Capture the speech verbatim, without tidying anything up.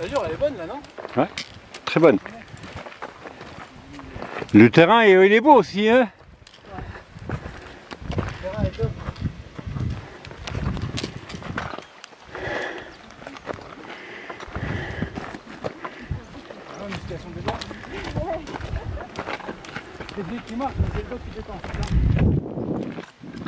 l'allure elle est bonne là, non? Ouais, très bonne. Le terrain il est beau aussi, hein? Le terrain est top. Ah, une situation de débat. C'est le qui marche, mais c'est le dos qui détend.